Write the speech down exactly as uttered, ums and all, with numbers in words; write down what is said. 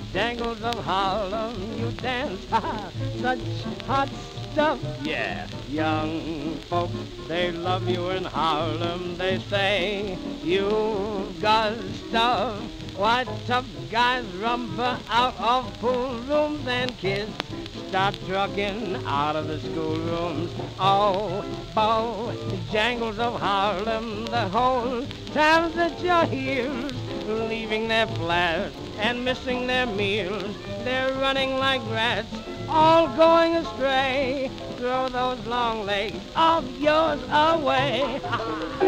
Bojangles of Harlem, you dance, ha, such hot stuff, yeah. Young folks, they love you in Harlem, they say you've got stuff. Why, tough guys rumble out of pool rooms and kids start trucking out of the schoolrooms. Oh, Bojangles of Harlem, the whole times that you're here, leaving their flats and missing their meals. They're running like rats, all going astray. Throw those long legs of yours away.